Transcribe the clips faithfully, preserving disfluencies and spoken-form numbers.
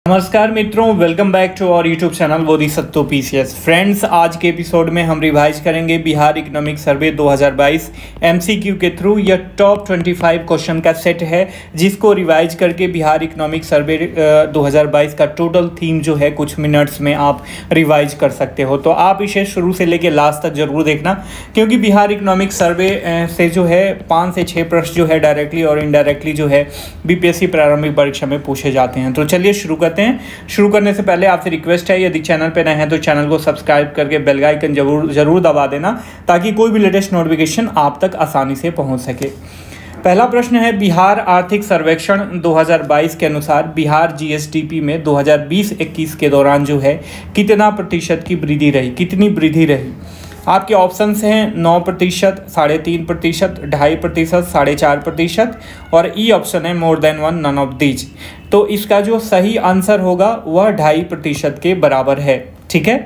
नमस्कार मित्रों, welcome back to our YouTube channel Bodhisattva PCS. Friends, आज के एपिसोड में हम रिवाइज करेंगे बिहार इकोनॉमिक सर्वे दो हज़ार बाईस एमसीक्यू के थ्रू। यह टॉप पच्चीस क्वेश्चन का सेट है जिसको रिवाइज करके बिहार इकोनॉमिक सर्वे दो हज़ार बाईस का टोटल थीम जो है कुछ मिनट्स में आप रिवाइज कर सकते हो। तो आप इसे शुरू से लेकर लास्ट तक जरूर देखना, क्योंकि बिहार इकोनॉमिक सर्वे से जो है पाँच से छः प्रश्न जो है डायरेक्टली और इनडायरेक्टली जो है बीपीएससी प्रारंभिक परीक्षा में पूछे जाते हैं। तो चलिए शुरू करते हैं। शुरू करने से पहले आपसे रिक्वेस्ट है, यदि चैनल पे नए हैं तो चैनल को सब्सक्राइब करके बेल आइकन जरूर जरूर दबा देना, ताकि कोई भी लेटेस्ट नोटिफिकेशन आप तक आसानी से पहुंच सके। पहला प्रश्न है, बिहार आर्थिक सर्वेक्षण दो हज़ार बाईस के अनुसार बिहार जीएसडीपी में दो हज़ार बीस इक्कीस के दौरान जो है कितना प्रतिशत की वृद्धि रही, कितनी वृद्धि रही। आपके ऑप्शंस हैं नौ प्रतिशत, साढ़े तीन प्रतिशत, ढाई प्रतिशत, साढ़े चार प्रतिशत और ई ऑप्शन है more than one, none of these. तो इसका जो सही आंसर होगा वह ढाई प्रतिशत के बराबर है। ठीक है।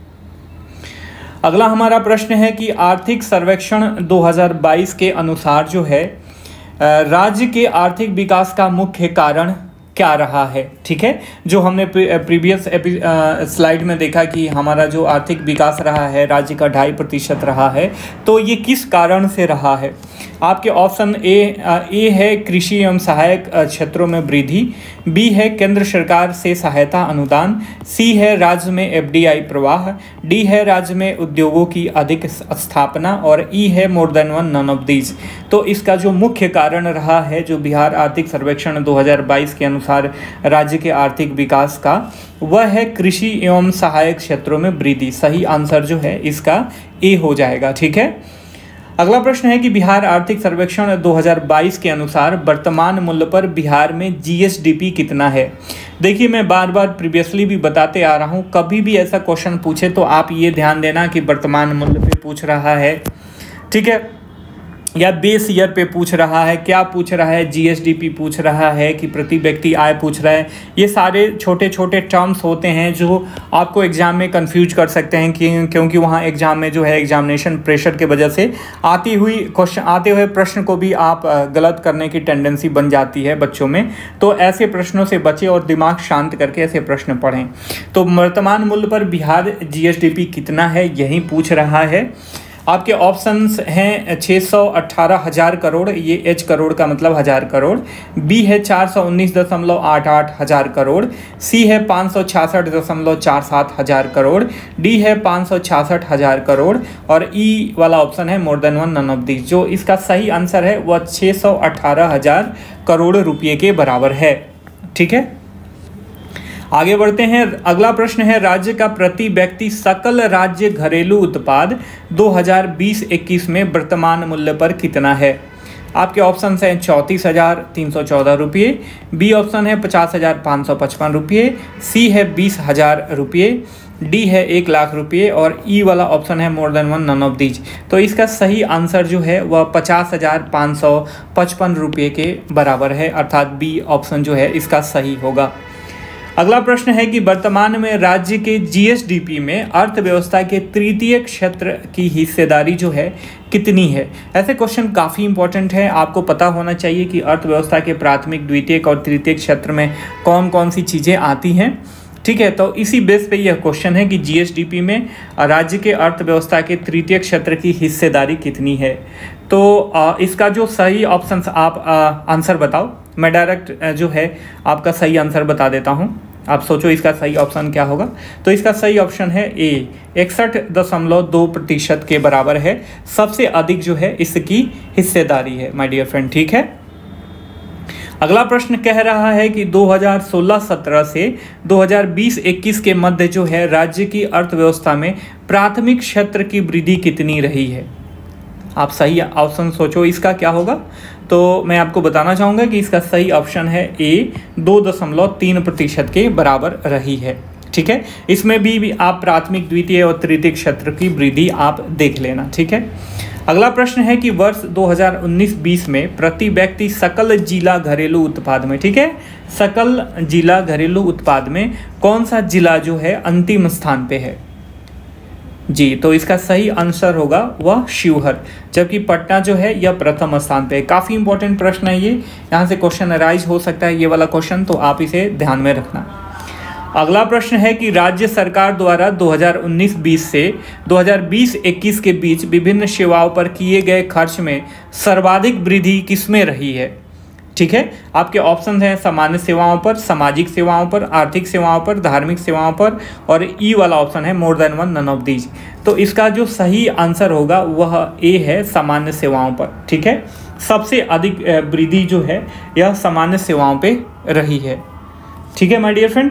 अगला हमारा प्रश्न है कि आर्थिक सर्वेक्षण दो हज़ार बाईस के अनुसार जो है राज्य के आर्थिक विकास का मुख्य कारण क्या रहा है। ठीक है, जो हमने प्रीवियस स्लाइड में देखा कि हमारा जो आर्थिक विकास रहा है राज्य का ढाई प्रतिशत रहा है, तो ये किस कारण से रहा है। आपके ऑप्शन ए ए है कृषि एवं सहायक क्षेत्रों में वृद्धि, बी है केंद्र सरकार से सहायता अनुदान, सी है राज्य में एफडीआई प्रवाह, डी है राज्य में उद्योगों की अधिक स्थापना और ई है more than one, none of these. तो इसका जो मुख्य कारण रहा है जो बिहार आर्थिक सर्वेक्षण दो हज़ार बाईस के अनुसार राज्य के आर्थिक विकास का, वह है कृषि एवं सहायक क्षेत्रों में वृद्धि। सही आंसर जो है इसका ए हो जाएगा। ठीक है। अगला प्रश्न है कि बिहार आर्थिक सर्वेक्षण दो हज़ार बाईस के अनुसार वर्तमान मूल्य पर बिहार में जीएसडीपी कितना है। देखिए, मैं बार बार प्रीवियसली भी बताते आ रहा हूँ, कभी भी ऐसा क्वेश्चन पूछे तो आप ये ध्यान देना कि वर्तमान मूल्य पे पूछ रहा है, ठीक है, या बेस ईयर पे पूछ रहा है, क्या पूछ रहा है, जीएसडीपी पूछ रहा है कि प्रति व्यक्ति आय पूछ रहा है। ये सारे छोटे छोटे टर्म्स होते हैं जो आपको एग्जाम में कंफ्यूज कर सकते हैं, कि क्योंकि वहाँ एग्जाम में जो है एग्जामिनेशन प्रेशर के वजह से आती हुई क्वेश्चन आते हुए प्रश्न को भी आप गलत करने की टेंडेंसी बन जाती है बच्चों में। तो ऐसे प्रश्नों से बचें और दिमाग शांत करके ऐसे प्रश्न पढ़ें। तो वर्तमान मूल्य पर बिहार जीएसडीपी कितना है यही पूछ रहा है। आपके ऑप्शंस हैं छः सौ अट्ठारह हज़ार करोड़, ये एच करोड़ का मतलब हज़ार करोड़, बी है चार सौ उन्नीस दशमलव आठ आठ हज़ार करोड़, सी है पाँच सौ छियासठ दशमलव चार सात हज़ार करोड़, डी है पाँच सौ छियासठ हज़ार करोड़ और ई वाला ऑप्शन है more than one, none of these. जो इसका सही आंसर है वह छः सौ अट्ठारह हज़ार करोड़ रुपये के बराबर है। ठीक है, आगे बढ़ते हैं। अगला प्रश्न है, राज्य का प्रति व्यक्ति सकल राज्य घरेलू उत्पाद दो हज़ार बीस इक्कीस में वर्तमान मूल्य पर कितना है। आपके ऑप्शन हैं चौंतीस हज़ार तीन सौ चौदह रुपये, बी ऑप्शन है पचास हज़ार पाँच सौ पचपन रुपये, सी है बीस हज़ार रुपये, डी है एक लाख रुपये और ई वाला ऑप्शन है more than one, none of these. तो इसका सही आंसर जो है वह पचास हज़ार पाँच सौ पचपन रुपये के बराबर है, अर्थात बी ऑप्शन जो है इसका सही होगा। अगला प्रश्न है कि वर्तमान में राज्य के जीएसडीपी में अर्थव्यवस्था के तृतीय क्षेत्र की हिस्सेदारी जो है कितनी है। ऐसे क्वेश्चन काफ़ी इंपॉर्टेंट है, आपको पता होना चाहिए कि अर्थव्यवस्था के प्राथमिक, द्वितीयक और तृतीय क्षेत्र में कौन कौन सी चीज़ें आती हैं। ठीक है, तो इसी बेस पे यह क्वेश्चन है कि जीएसडीपी में राज्य के अर्थव्यवस्था के तृतीय क्षेत्र की हिस्सेदारी कितनी है। तो इसका जो सही ऑप्शन आप आंसर बताओ, मैं डायरेक्ट जो है आपका सही आंसर बता देता हूं, आप सोचो इसका सही ऑप्शन क्या होगा। तो इसका सही ऑप्शन है ए, इकसठ दशमलव दो प्रतिशत के बराबर है। सबसे अधिक जो है इसकी हिस्सेदारी है माय डियर फ्रेंड। ठीक है। अगला प्रश्न कह रहा है कि दो हज़ार सोलह सत्रह से दो हज़ार बीस इक्कीस के मध्य जो है राज्य की अर्थव्यवस्था में प्राथमिक क्षेत्र की वृद्धि कितनी रही है। आप सही ऑप्शन सोचो इसका क्या होगा। तो मैं आपको बताना चाहूँगा कि इसका सही ऑप्शन है ए, दो दशमलव तीन प्रतिशत के बराबर रही है। ठीक है, इसमें भी, भी आप प्राथमिक, द्वितीय और तृतीय क्षेत्र की वृद्धि आप देख लेना। ठीक है। अगला प्रश्न है कि वर्ष दो हज़ार उन्नीस बीस में प्रति व्यक्ति सकल जिला घरेलू उत्पाद में, ठीक है, सकल जिला घरेलू उत्पाद में कौन सा जिला जो है अंतिम स्थान पे है जी। तो इसका सही आंसर होगा वह शिवहर, जबकि पटना जो है यह प्रथम स्थान पे है। काफ़ी इंपॉर्टेंट प्रश्न है ये, यहाँ से क्वेश्चन अराइज हो सकता है ये वाला क्वेश्चन, तो आप इसे ध्यान में रखना। अगला प्रश्न है कि राज्य सरकार द्वारा दो हज़ार उन्नीस बीस से दो हज़ार बीस इक्कीस के बीच विभिन्न सेवाओं पर किए गए खर्च में सर्वाधिक वृद्धि किसमें रही है। ठीक है, आपके ऑप्शन हैं सामान्य सेवाओं पर, सामाजिक सेवाओं पर, आर्थिक सेवाओं पर, धार्मिक सेवाओं पर, और ई वाला ऑप्शन है more than one, none of these. तो इसका जो सही आंसर होगा वह ए है, सामान्य सेवाओं पर। ठीक है, सबसे अधिक वृद्धि जो है यह सामान्य सेवाओं पे रही है। ठीक है माय डियर फ्रेंड,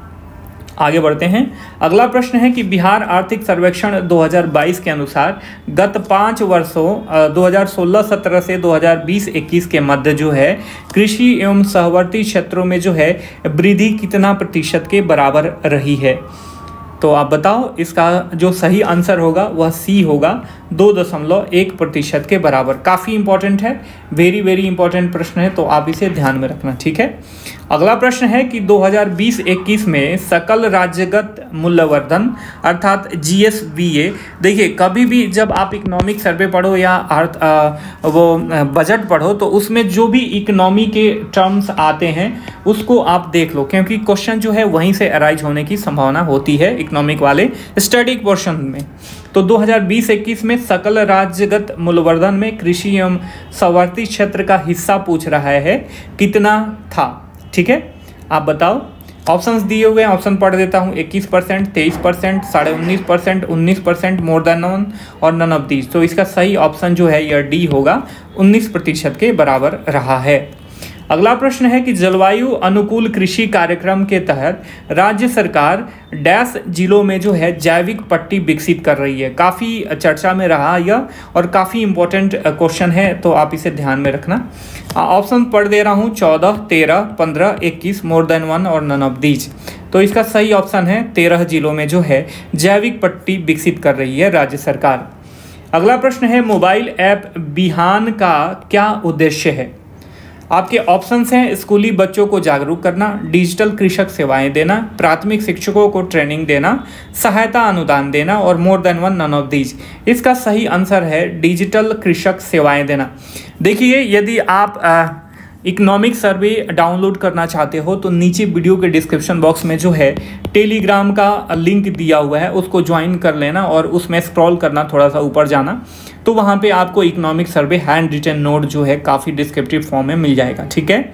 आगे बढ़ते हैं। अगला प्रश्न है कि बिहार आर्थिक सर्वेक्षण दो हज़ार बाईस के अनुसार गत पाँच वर्षों दो हज़ार सोलह सत्रह से दो हज़ार बीस इक्कीस के मध्य जो है कृषि एवं सहवर्ती क्षेत्रों में जो है वृद्धि कितना प्रतिशत के बराबर रही है। तो आप बताओ, इसका जो सही आंसर होगा वह सी होगा, दो दशमलव एक प्रतिशत के बराबर। काफ़ी इंपॉर्टेंट है, वेरी वेरी इंपॉर्टेंट प्रश्न है, तो आप इसे ध्यान में रखना। ठीक है, अगला प्रश्न है कि दो हज़ार बीस इक्कीस में सकल राज्यगत मूल्यवर्धन अर्थात जी एस बी ए, देखिए कभी भी जब आप इकोनॉमिक सर्वे पढ़ो या अर्थ वो बजट पढ़ो तो उसमें जो भी इकोनॉमी के टर्म्स आते हैं उसको आप देख लो, क्योंकि क्वेश्चन जो है वहीं से अराइज होने की संभावना होती है इकोनॉमिक वाले स्टैटिक पोर्शन में। तो दो हज़ार बीस इक्कीस में सकल राज्यगत मूल्यवर्धन में कृषि एवं सहवर्ती क्षेत्र का हिस्सा पूछ रहा है, कितना था। ठीक है, आप बताओ। ऑप्शंस दिए हुए हैं, ऑप्शन पढ़ देता हूँ। इक्कीस परसेंट, तेईस परसेंट, साढ़े उन्नीस परसेंट, उन्नीस परसेंट, मोर देन वन और नन ऑफ दीज। तो इसका सही ऑप्शन जो है यह डी होगा, उन्नीस प्रतिशत के बराबर रहा है। अगला प्रश्न है कि जलवायु अनुकूल कृषि कार्यक्रम के तहत राज्य सरकार डैश जिलों में जो है जैविक पट्टी विकसित कर रही है। काफ़ी चर्चा में रहा यह और काफ़ी इंपॉर्टेंट क्वेश्चन है, तो आप इसे ध्यान में रखना। ऑप्शन पढ़ दे रहा हूँ, चौदह, तेरह, पंद्रह, इक्कीस, मोर देन वन और नन ऑफ दीज। तो इसका सही ऑप्शन है तेरह जिलों में जो है जैविक पट्टी विकसित कर रही है राज्य सरकार। अगला प्रश्न है मोबाइल ऐप बिहान का क्या उद्देश्य है। आपके ऑप्शंस हैं स्कूली बच्चों को जागरूक करना, डिजिटल कृषक सेवाएं देना, प्राथमिक शिक्षकों को ट्रेनिंग देना, सहायता अनुदान देना और more than one, none of these. इसका सही आंसर है डिजिटल कृषक सेवाएं देना। देखिए, यदि आप इकोनॉमिक सर्वे डाउनलोड करना चाहते हो तो नीचे वीडियो के डिस्क्रिप्शन बॉक्स में जो है टेलीग्राम का लिंक दिया हुआ है, उसको ज्वाइन कर लेना और उसमें स्क्रॉल करना, थोड़ा सा ऊपर जाना, तो वहाँ पे आपको economic survey hand written note जो है काफ़ी डिस्क्रिप्टिव फॉर्म में मिल जाएगा। ठीक है,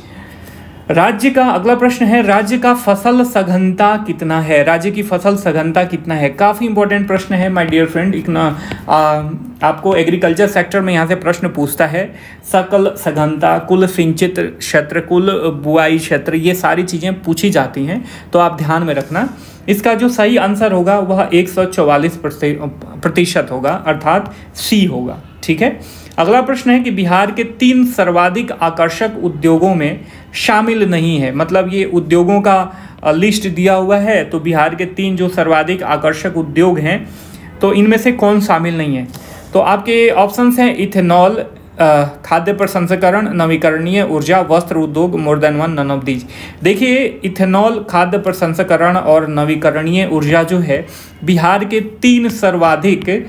राज्य का अगला प्रश्न है राज्य का फसल सघनता कितना है। राज्य की फसल सघनता कितना है, काफ़ी इंपॉर्टेंट प्रश्न है माय डियर फ्रेंड। इतना आपको एग्रीकल्चर सेक्टर में यहाँ से प्रश्न पूछता है। सकल सघनता, कुल सिंचित क्षेत्र, कुल बुआई क्षेत्र, ये सारी चीज़ें पूछी जाती हैं, तो आप ध्यान में रखना। इसका जो सही आंसर होगा वह एक सौ चौवालीस प्रतिशत होगा, अर्थात सी होगा। ठीक है, अगला प्रश्न है कि बिहार के तीन सर्वाधिक आकर्षक उद्योगों में शामिल नहीं है। मतलब ये उद्योगों का लिस्ट दिया हुआ है, तो बिहार के तीन जो सर्वाधिक आकर्षक उद्योग हैं तो इनमें से कौन शामिल नहीं है। तो आपके ऑप्शंस हैं इथेनॉल, खाद्य प्रसंस्करण, नवीकरणीय ऊर्जा, वस्त्र उद्योग, more than one, none of these. देखिए, इथेनॉल, खाद्य प्रसंस्करण और नवीकरणीय ऊर्जा जो है बिहार के तीन सर्वाधिक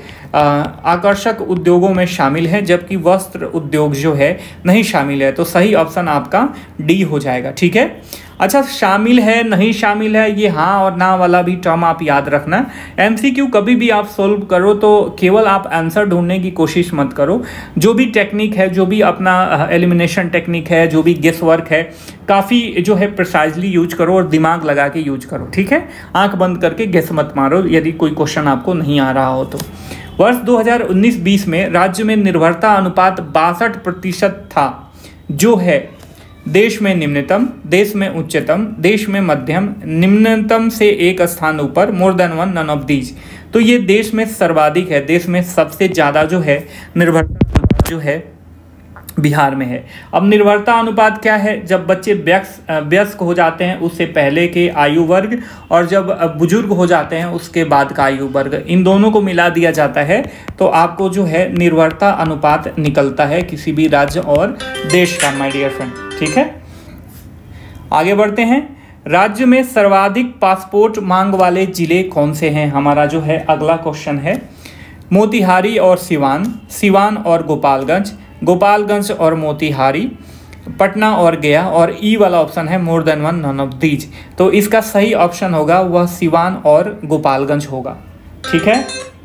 आकर्षक उद्योगों में शामिल है, जबकि वस्त्र उद्योग जो है नहीं शामिल है। तो सही ऑप्शन आपका डी हो जाएगा। ठीक है, अच्छा, शामिल है नहीं शामिल है, ये हाँ और ना वाला भी टर्म आप याद रखना। एमसीक्यू कभी भी आप सोल्व करो तो केवल आप आंसर ढूंढने की कोशिश मत करो। जो भी टेक्निक है, जो भी अपना एलिमिनेशन टेक्निक है, जो भी गेस वर्क है, काफ़ी जो है प्रिसाइजली यूज करो और दिमाग लगा के यूज करो। ठीक है, आंख बंद करके गेस मत मारो यदि कोई क्वेश्चन आपको नहीं आ रहा हो तो। वर्ष दो हज़ार उन्नीस बीस में राज्य में निर्भरता अनुपात बासठ प्रतिशत था, जो है देश में निम्नतम, देश में उच्चतम, देश में मध्यम, निम्नतम से एक स्थान ऊपर, more than one, none of these. तो ये देश में सर्वाधिक है, देश में सबसे ज़्यादा जो है निर्भरता अनुपात जो है बिहार में है। अब निर्भरता अनुपात क्या है, जब बच्चे वयस्क वयस्क हो जाते हैं उससे पहले के आयु वर्ग और जब बुजुर्ग हो जाते हैं उसके बाद का आयु वर्ग, इन दोनों को मिला दिया जाता है तो आपको जो है निर्भरता अनुपात निकलता है किसी भी राज्य और देश का माय डियर फ्रेंड। ठीक है, आगे बढ़ते हैं। राज्य में सर्वाधिक पासपोर्ट मांग वाले जिले कौन से हैं, हमारा जो है अगला क्वेश्चन है। मोतिहारी और सिवान, सिवान और गोपालगंज, गोपालगंज और मोतिहारी, पटना और गया, और ई वाला ऑप्शन है more than one, none of these. तो इसका सही ऑप्शन होगा वह सिवान और गोपालगंज होगा। ठीक है,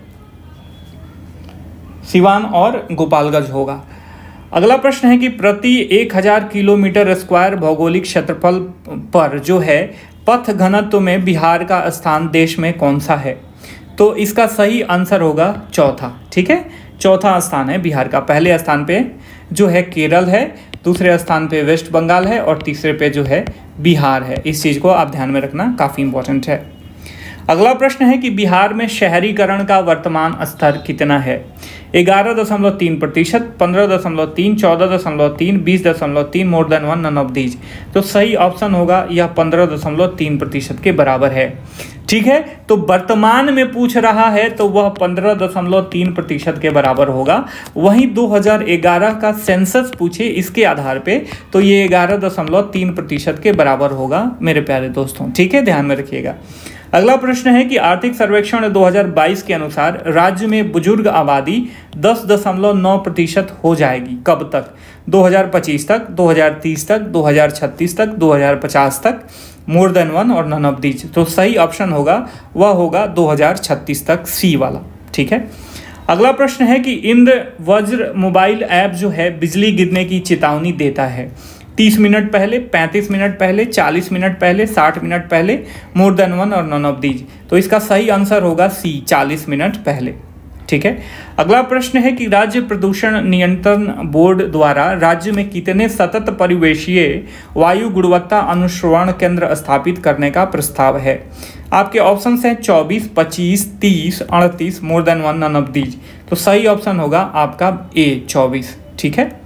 सिवान और गोपालगंज होगा। अगला प्रश्न है कि प्रति एक हजार किलोमीटर स्क्वायर भौगोलिक क्षेत्रफल पर जो है पथ घनत्व में बिहार का स्थान देश में कौन सा है? तो इसका सही आंसर होगा चौथा। ठीक है, चौथा स्थान है बिहार का। पहले स्थान पे जो है केरल है, दूसरे स्थान पे वेस्ट बंगाल है, और तीसरे पे जो है बिहार है। इस चीज़ को आप ध्यान में रखना, काफ़ी इंपॉर्टेंट है। अगला प्रश्न है कि बिहार में शहरीकरण का वर्तमान स्तर कितना है? ग्यारह दशमलव तीन प्रतिशत, पंद्रह दशमलव तीन, चौदह दशमलव तीन, बीस दशमलव तीन, more than one, none of these. तो सही ऑप्शन होगा यह पंद्रह दशमलव तीन प्रतिशत के बराबर है। ठीक है, तो वर्तमान में पूछ रहा है तो वह पंद्रह दशमलव तीन प्रतिशत के बराबर होगा। वहीं दो हज़ार ग्यारह का सेंसस पूछे इसके आधार पे तो ये ग्यारह दशमलव तीन प्रतिशत के बराबर होगा मेरे प्यारे दोस्तों। ठीक है, ध्यान में रखिएगा। अगला प्रश्न है कि आर्थिक सर्वेक्षण दो हज़ार बाईस के अनुसार राज्य में बुजुर्ग आबादी दस दशमलव नौ प्रतिशत हो जाएगी कब तक? दो हज़ार पच्चीस तक, दो हज़ार तीस तक, दो हज़ार छत्तीस तक, दो हज़ार पचास तक, मोर देन वन और नन ऑफ दीज। तो सही ऑप्शन होगा वह होगा दो हज़ार छत्तीस तक, सी वाला। ठीक है, अगला प्रश्न है कि इंद्र वज्र मोबाइल ऐप जो है बिजली गिरने की चेतावनी देता है तीस मिनट पहले, पैंतीस मिनट पहले, चालीस मिनट पहले, साठ मिनट पहले, मोर देन वन और नन ऑफ दीज। तो इसका सही आंसर होगा सी, चालीस मिनट पहले। ठीक है, अगला प्रश्न है कि राज्य प्रदूषण नियंत्रण बोर्ड द्वारा राज्य में कितने सतत परिवेशीय वायु गुणवत्ता अनुश्रवण केंद्र स्थापित करने का प्रस्ताव है? आपके ऑप्शन हैं चौबीस, पच्चीस, तीस, अड़तीस, more than one, none of these. तो सही ऑप्शन होगा आपका ए, चौबीस। ठीक है,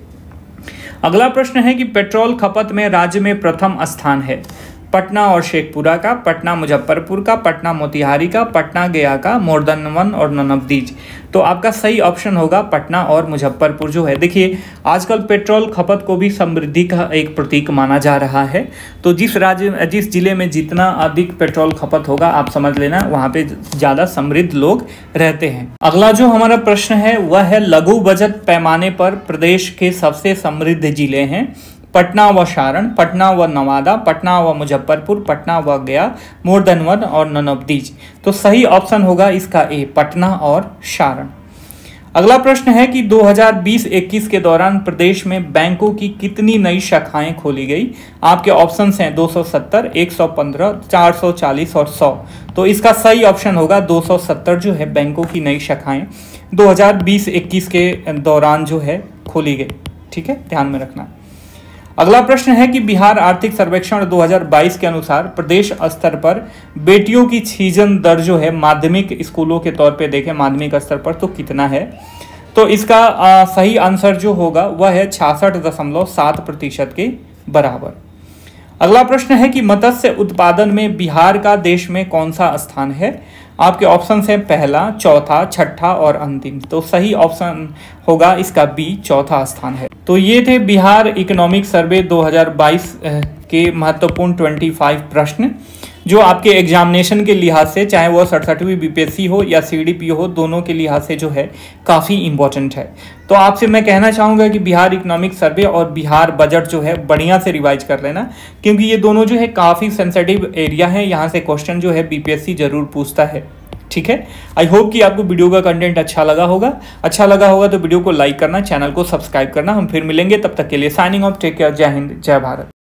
अगला प्रश्न है कि पेट्रोल खपत में राज्य में प्रथम स्थान है पटना और शेखपुरा का, पटना मुजफ्फरपुर का, पटना मोतिहारी का, पटना गया का, मोर देन वन और नन ऑफ दीज। तो आपका सही ऑप्शन होगा पटना और मुजफ्फरपुर जो है। देखिए आजकल पेट्रोल खपत को भी समृद्धि का एक प्रतीक माना जा रहा है। तो जिस राज्य जिस जिले में जितना अधिक पेट्रोल खपत होगा आप समझ लेना वहाँ पे ज़्यादा समृद्ध लोग रहते हैं। अगला जो हमारा प्रश्न है वह है लघु बजट पैमाने पर प्रदेश के सबसे समृद्ध जिले हैं पटना व सारण, पटना व नवादा, पटना व मुजफ्फरपुर, पटना व गया, मोर देन वन और नन ऑफ दीज। तो सही ऑप्शन होगा इसका ए, पटना और सारण। अगला प्रश्न है कि दो हज़ार बीस इक्कीस के दौरान प्रदेश में बैंकों की कितनी नई शाखाएं खोली गई? आपके ऑप्शंस हैं दो सौ सत्तर, एक सौ पंद्रह, चार सौ चालीस और सौ। तो इसका सही ऑप्शन होगा दो सौ सत्तर जो है बैंकों की नई शाखाएं दो हज़ार बीस इक्कीस के दौरान जो है खोली गई। ठीक है, ध्यान में रखना। अगला प्रश्न है कि बिहार आर्थिक सर्वेक्षण दो हज़ार बाईस के अनुसार प्रदेश स्तर पर बेटियों की सृजन दर जो है माध्यमिक स्कूलों के तौर पे देखें माध्यमिक स्तर पर तो कितना है? तो इसका आ, सही आंसर जो होगा वह है छियासठ दशमलव सात प्रतिशत के बराबर। अगला प्रश्न है कि मत्स्य उत्पादन में बिहार का देश में कौन सा स्थान है? आपके ऑप्शन हैं पहला, चौथा, छठा और अंतिम। तो सही ऑप्शन होगा इसका बी, चौथा स्थान है। तो ये थे बिहार इकोनॉमिक सर्वे दो हज़ार बाईस के महत्वपूर्ण पच्चीस प्रश्न जो आपके एग्जामिनेशन के लिहाज से चाहे वह सड़सठवीं बीपीएससी हो या सीडीपीओ हो दोनों के लिहाज से जो है काफ़ी इंपॉर्टेंट है। तो आपसे मैं कहना चाहूँगा कि बिहार इकोनॉमिक सर्वे और बिहार बजट जो है बढ़िया से रिवाइज कर लेना क्योंकि ये दोनों जो है काफ़ी सेंसिटिव एरिया है, यहाँ से क्वेश्चन जो है बीपीएससी जरूर पूछता है। ठीक है, आई होप कि आपको वीडियो का कंटेंट अच्छा लगा होगा। अच्छा लगा होगा तो वीडियो को लाइक करना, चैनल को सब्सक्राइब करना। हम फिर मिलेंगे, तब तक के लिए साइनिंग ऑफ, टेक केयर, जय हिंद, जय भारत।